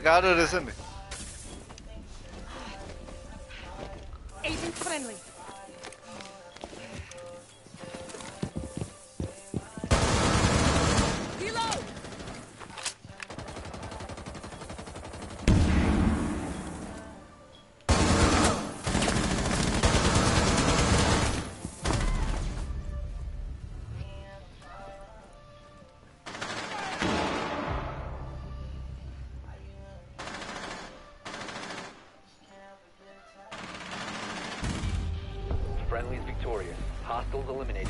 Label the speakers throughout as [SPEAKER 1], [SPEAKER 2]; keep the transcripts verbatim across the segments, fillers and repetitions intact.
[SPEAKER 1] got it, isn't it?
[SPEAKER 2] Agent friendly. Reload.
[SPEAKER 3] Friendly's victorious. Hostiles eliminated.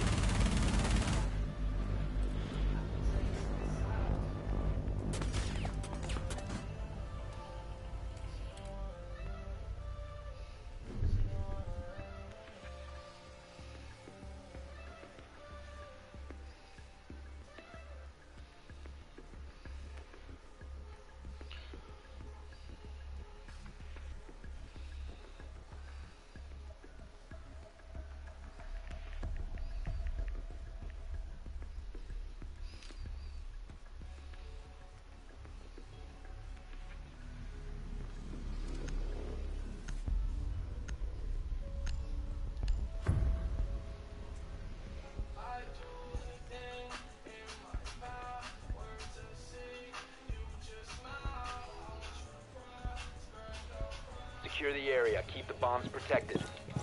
[SPEAKER 3] Secure the area. Keep the bombs protected.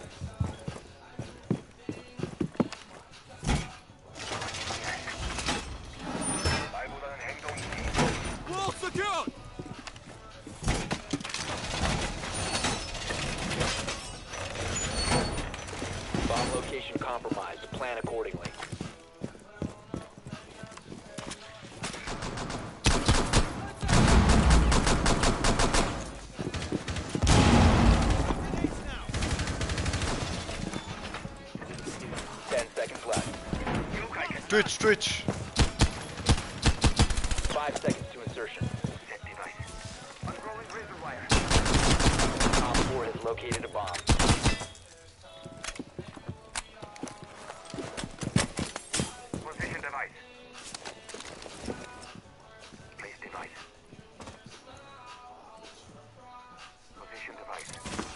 [SPEAKER 4] Wall secured!
[SPEAKER 3] Bomb location compromised. Plan accordingly. Ten seconds left.
[SPEAKER 1] Twitch, Twitch.
[SPEAKER 3] Five seconds to insertion. Op four has located a bomb.
[SPEAKER 5] Position device. Place device. Position device.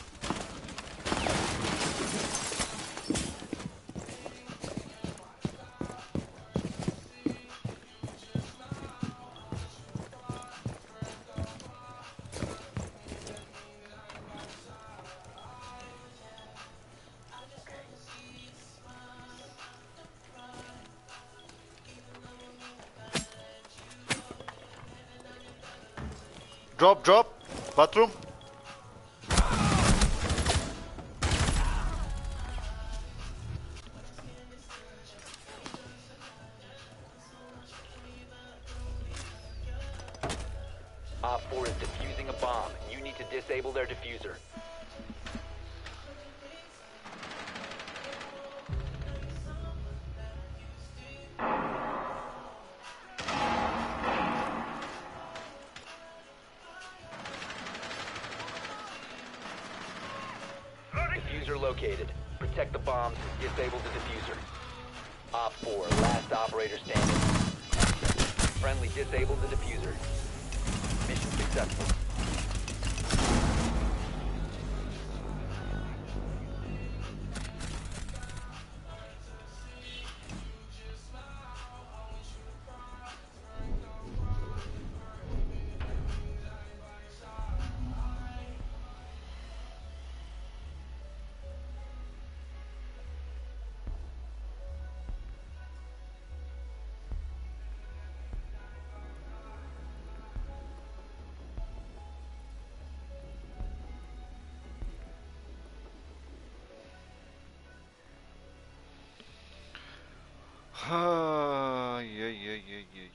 [SPEAKER 1] Drop, drop. Bathroom.
[SPEAKER 3] Op four is defusing a bomb. You need to disable their diffuser. Diffuser located. Protect the bombs. Disable the diffuser. Op four, last operator standing. Friendly disabled the diffuser. Mission successful.
[SPEAKER 1] Ah, yeah, yeah, yeah, yeah.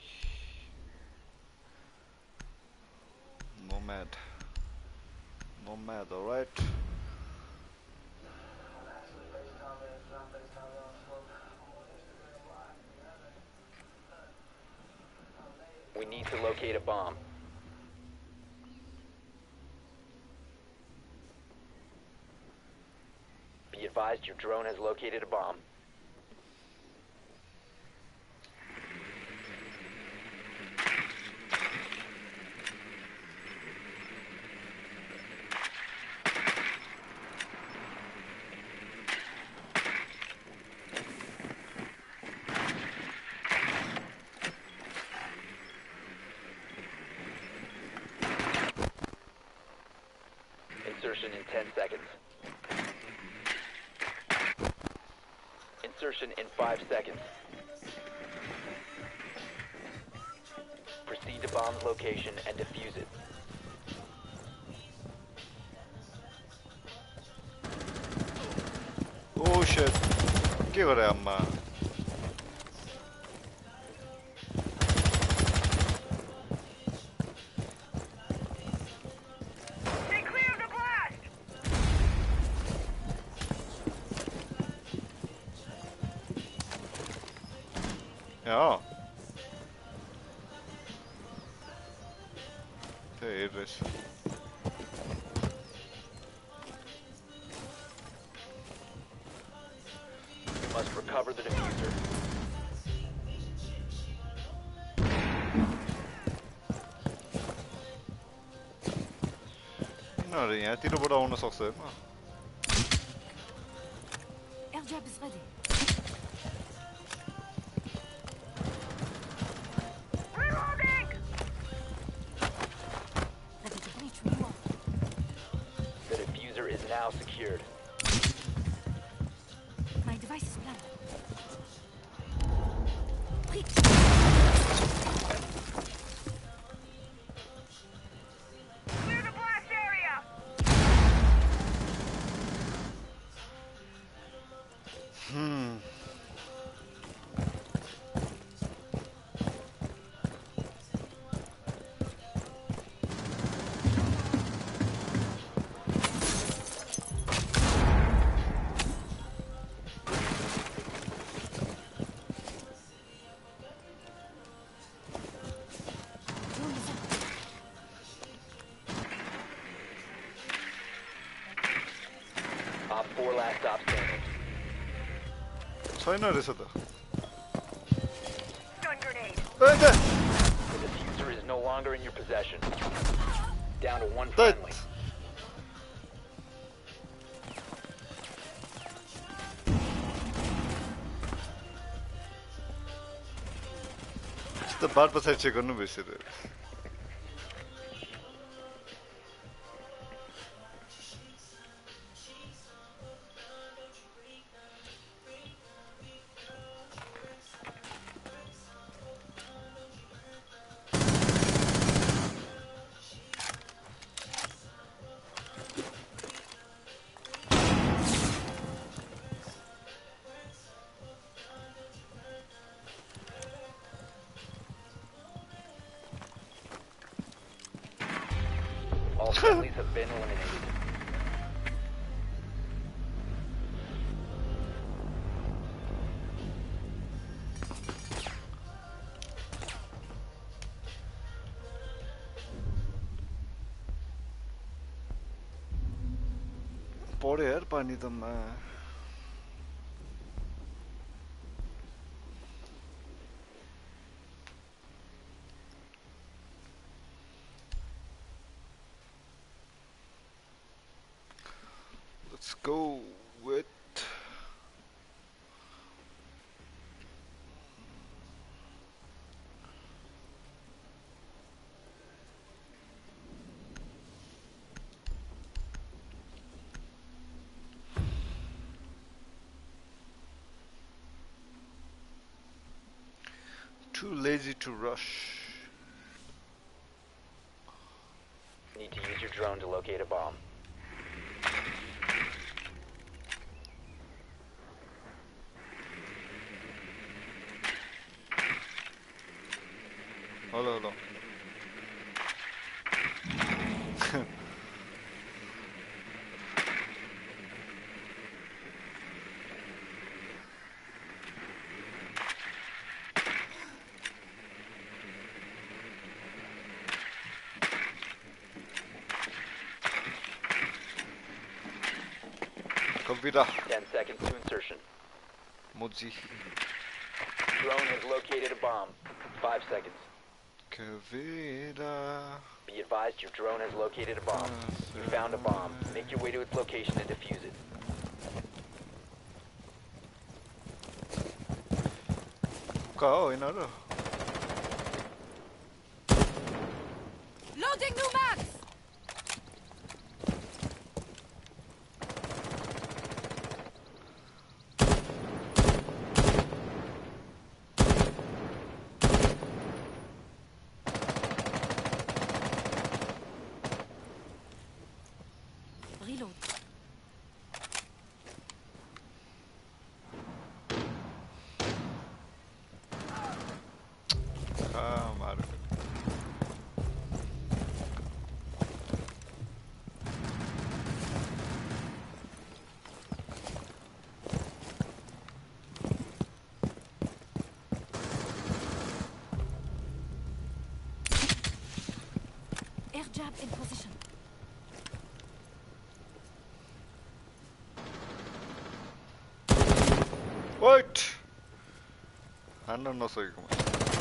[SPEAKER 1] Nomad. Nomad, alright.
[SPEAKER 3] We need to locate a bomb. Be advised your drone has located a bomb. Insertion in ten seconds. Insertion in five seconds. Proceed to bomb's location and defuse it.
[SPEAKER 1] Oh shit. Che ora amma?
[SPEAKER 5] Stay clear of the blast!
[SPEAKER 1] Ja. Det är Idris.
[SPEAKER 3] You must recover the diffuser.
[SPEAKER 1] No, jag tittar på dagens också.
[SPEAKER 2] Airdrop is ready.
[SPEAKER 5] Reloading!
[SPEAKER 2] Ready to breach where you are.
[SPEAKER 3] The diffuser is now secured.
[SPEAKER 2] My device is planted. Breach.
[SPEAKER 5] Clear the blast area!
[SPEAKER 1] Hmm.
[SPEAKER 2] Drone is up.
[SPEAKER 3] Op four last stop standing.
[SPEAKER 1] China reset.
[SPEAKER 5] Stun grenade!
[SPEAKER 1] Önde.
[SPEAKER 3] The diffuser is no longer in your possession. Down to one
[SPEAKER 1] Dead.
[SPEAKER 3] friendly.
[SPEAKER 1] The bad pasai check गर्नु बिर्सेर.
[SPEAKER 3] All friendlies have been eliminated.
[SPEAKER 1] पढे यार पानी त मा. Let's go with too lazy to rush.
[SPEAKER 3] Need to use your drone to locate a bomb.
[SPEAKER 1] Hello, hello. Computer.
[SPEAKER 3] Ten seconds to insertion.
[SPEAKER 1] Moji.
[SPEAKER 3] Drone has located a bomb. Five seconds.
[SPEAKER 1] Kavira.
[SPEAKER 3] Be advised your drone has located a bomb. You found a bomb. Make your way to its location and defuse it.
[SPEAKER 1] Go, inaro.
[SPEAKER 2] Loading new mags! Jab in position.
[SPEAKER 1] Wait! हान्न नसकेको म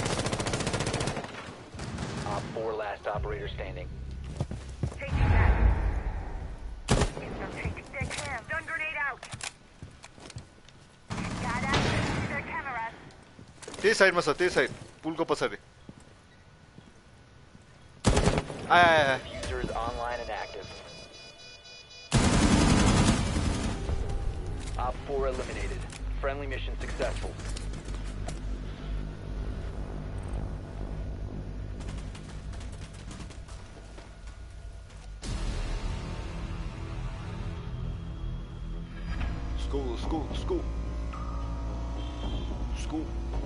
[SPEAKER 3] Op four, last operator standing.
[SPEAKER 5] Taking that. They're taking their cam. Stun grenade out. Got access to their cameras.
[SPEAKER 1] त्यही साइडमा छ त्यही side पुलको पछाडि आय आय आय
[SPEAKER 3] Diffuser is online and active. Op four eliminated. Friendly mission successful.
[SPEAKER 1] Let's go, let's go, let's go. Let's go.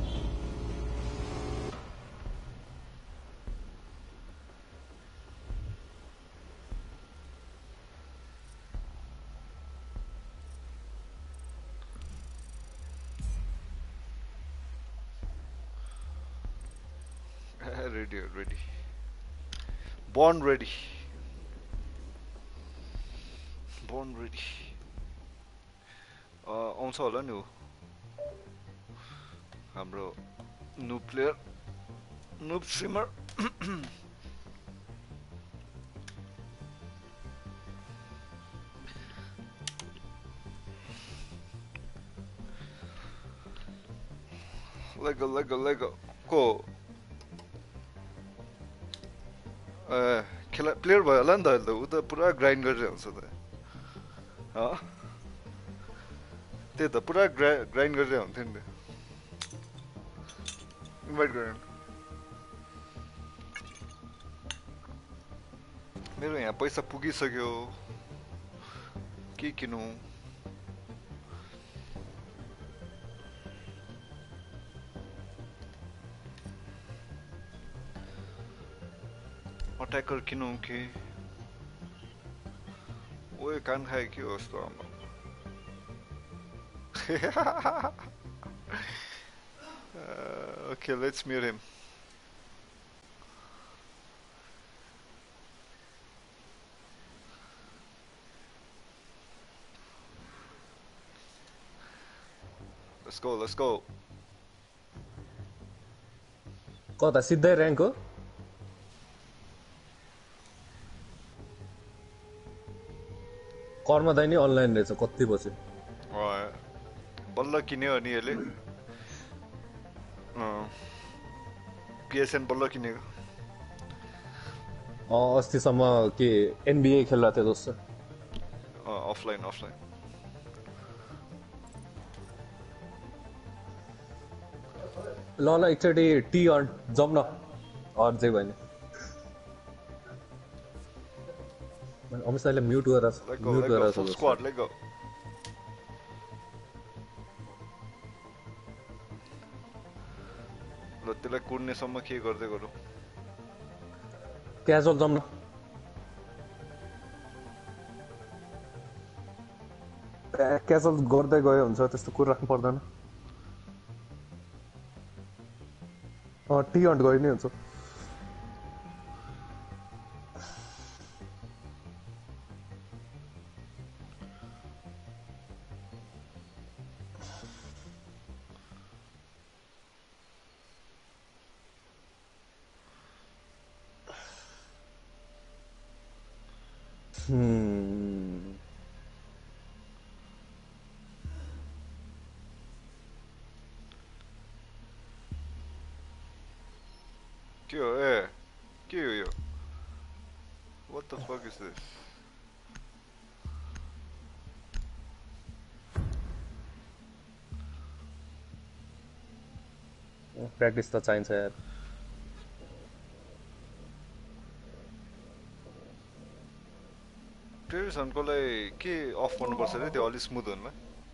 [SPEAKER 1] Ready, ready. Born ready. Born ready. आउँछ होला नि हो हाम्रो new player new streamer Lego Lego Lego को खेला player भयो होला नि त अहिले त उ त पुरा ग्राइन्ड गरेर हुन्छ त ह त्यही त पुरा ग्राइन्ड गरेर हुन्थ्यो नि इन्भाइट गरेर मेरो यहाँ पैसा पुगिसक्यो के किनौँ अट्याकर किनौँ कि ओए कान खायो के हो यस्तो आमा uh, okay, let's mute him. Let's go, let's go.
[SPEAKER 6] कता सिधै र्याङ्क हो कर्म दाइ नि अनलाइन रहेछ कति बजे
[SPEAKER 1] बल्ल किन्यो अनि यसले पिएसएन बल्ल किनेको
[SPEAKER 6] अस्तिसम्म के एनबिए खेल्दा थियो दोस्त
[SPEAKER 1] अफलाइन अफलाइन
[SPEAKER 6] ल ल एकचोटि टी जाउँ न अझै भयो नि अमित दाइले म्युट गरेर म्युट गरेर छ
[SPEAKER 1] स्क्वाड लेट गो ल त्यसलाई कुर्नेसम्म के गर्दै गरौँ
[SPEAKER 6] क्याजुअल जाउँ न क्याजुअल गर्दै गयो हुन्छ त्यस्तो कुरा राख्नु पर्दैन अँ टी हन्ट गयो नि हुन्छ
[SPEAKER 1] के हो ए के हो यो What the fuck is this?
[SPEAKER 6] Practice त चाहिन्छ यार
[SPEAKER 1] प्लेयर्सहरुको लागि के अफ गर्नुपर्छ रे त्यो अलि स्मुथ हुनलाई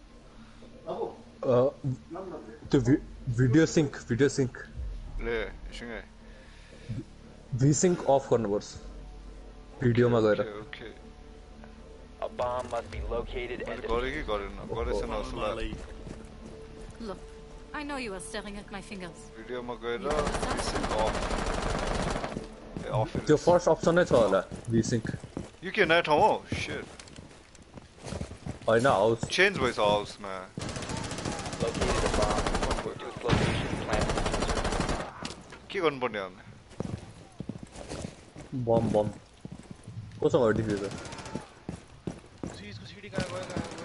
[SPEAKER 6] त्यो भिडियो सिंक भिडियो सिंक
[SPEAKER 1] ले सँगै
[SPEAKER 6] भी सिंक अफ गर्नुपर्छ भिडियोमा गएर
[SPEAKER 1] okay
[SPEAKER 3] A bomb must be located and
[SPEAKER 1] गरे कि गरेन गरेछ न उसला
[SPEAKER 2] Look, I know you are staring at my fingers.
[SPEAKER 1] भिडियोमा गएर सिंक अफ Off
[SPEAKER 6] त्यो फर्स्ट अप्सन नै छ होला vsync
[SPEAKER 1] You can at home. Shit.
[SPEAKER 6] होइन house
[SPEAKER 1] Change voice house man.
[SPEAKER 3] Located a bomb. Move to its location. Plant the diffuser.
[SPEAKER 1] के गर्नु पर्ने हो
[SPEAKER 6] बम बम कोसँग हो डिफ्युजर
[SPEAKER 7] सीजको सिडी कहाँ गयो कहाँ गयो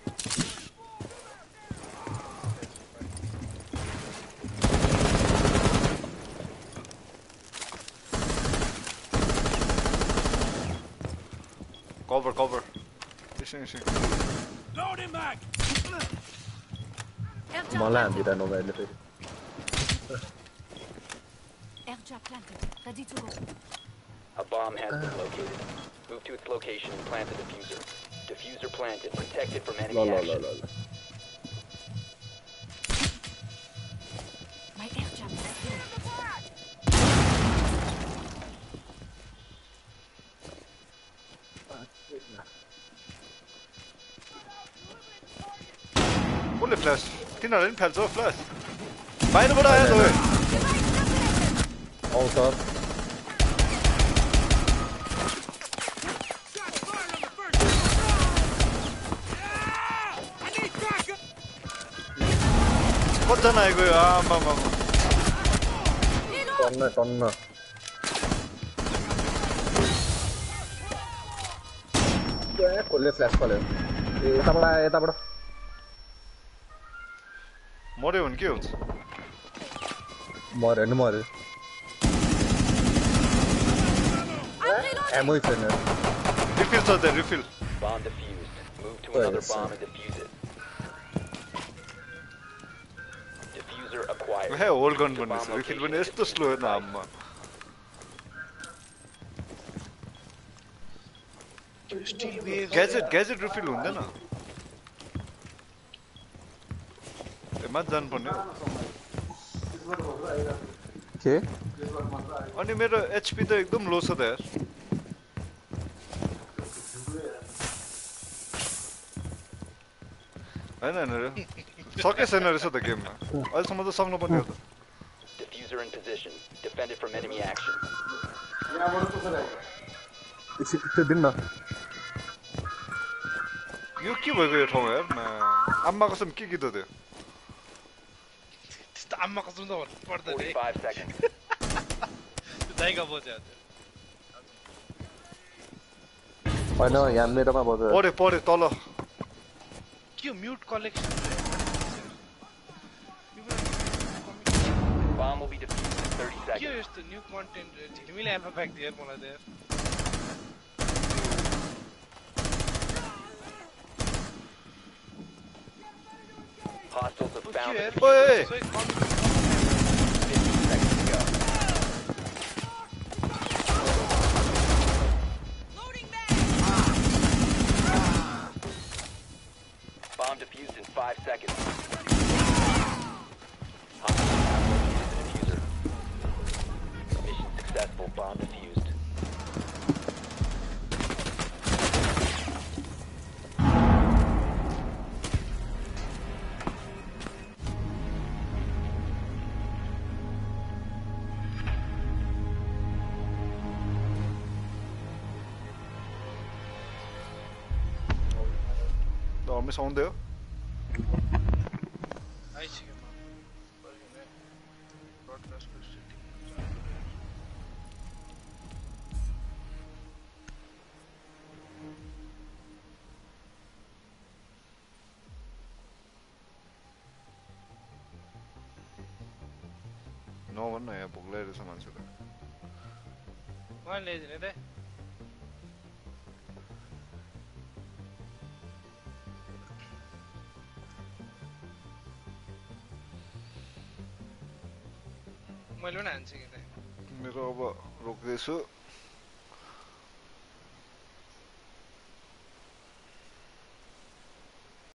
[SPEAKER 1] Cover, cover. Listen, listen.
[SPEAKER 4] Loading back.
[SPEAKER 2] Airjab
[SPEAKER 6] मलाई
[SPEAKER 2] planted.
[SPEAKER 6] हान्दिरहनु मैले फेरि
[SPEAKER 2] Airjab planted. Ready to go.
[SPEAKER 3] A bomb has been located. Move to its location and plant the diffuser. Diffuser planted. Protected from
[SPEAKER 6] ल
[SPEAKER 3] enemy
[SPEAKER 6] ल ल
[SPEAKER 3] action.
[SPEAKER 6] ल ल
[SPEAKER 2] My airjab is here.
[SPEAKER 1] Holy flash. तिनीहरुले पनि फ्याल्छ flash बाहिरबाट आयो त ओए
[SPEAKER 6] आउँछ
[SPEAKER 4] Shots fired on the first. Ah! I need backup.
[SPEAKER 1] कतिजना आएको यो आमा मामा
[SPEAKER 6] टन्न टन्न ए कसले फ्ल्यास पर्यो ए यताबाट आयो यताबाट
[SPEAKER 1] मर्यो भने के हुन्छ
[SPEAKER 6] मर्यो नि मर्यो एमै छैन
[SPEAKER 1] रिफिल छ त्यहाँ refill
[SPEAKER 3] Bomb defused. Move to
[SPEAKER 6] Wait a
[SPEAKER 3] another
[SPEAKER 6] second.
[SPEAKER 3] bomb and defuse it. Diffuser acquired.
[SPEAKER 1] हे होल्ड गर्नु
[SPEAKER 3] The
[SPEAKER 1] पर्ने
[SPEAKER 3] bomb
[SPEAKER 1] छ रिफिल
[SPEAKER 3] location
[SPEAKER 1] पनि
[SPEAKER 3] is
[SPEAKER 1] यस्तो स्लो होइन
[SPEAKER 3] defused.
[SPEAKER 1] आम्मा ग्याजेट ग्याजेट रिफिल हुँदैन ए माथि जानुपर्ने हो
[SPEAKER 6] के
[SPEAKER 1] अनि मेरो एचपी त एकदम लो छ त यार होइन होइन रे सके छैन रहेछ त गेममा अहिलेसम्म त सक्नु पर्ने हो त
[SPEAKER 3] Diffuser in position. Defended from enemy action.
[SPEAKER 6] एकछिन त्यो दिन न
[SPEAKER 1] यो के भएको यो ठाउँ यार आम्मा कसम के गीत हो त्यो
[SPEAKER 7] त्यस्तो आम्मा कसम त भन्नु पर्दैन है
[SPEAKER 3] forty-five seconds.
[SPEAKER 7] त्यो दाइका बज्यो
[SPEAKER 6] होइन यहाँ मेरोमा बज्यो
[SPEAKER 1] पढे पढे तल
[SPEAKER 7] के हो mute collection
[SPEAKER 3] Bomb will be defused in thirty
[SPEAKER 7] के हो
[SPEAKER 3] seconds.
[SPEAKER 7] यस्तो न्यू कन्टेन्ट झिलिमिली एल्फा फ्याक दिएर मलाई त यार
[SPEAKER 3] Hostiles have
[SPEAKER 7] के
[SPEAKER 3] found
[SPEAKER 7] हो
[SPEAKER 3] the
[SPEAKER 7] यार
[SPEAKER 1] Oi, oi.
[SPEAKER 7] सबै कम-
[SPEAKER 3] fifteen seconds to go. Bomb defused in five seconds. Hostiles have located the diffuser. Mission successful. Bomb defused.
[SPEAKER 1] हमेसा आउँदै हो
[SPEAKER 7] आइसक्यो म फर्किने ब्रोडकास्टको सेटिङ
[SPEAKER 1] नभन्न यहाँ भोक लगाइरहेछ मान्छेलाई
[SPEAKER 7] मलाई ल्याइदिने त मैले पनि हान्छु कि त
[SPEAKER 1] मेरो अब रोक्दैछु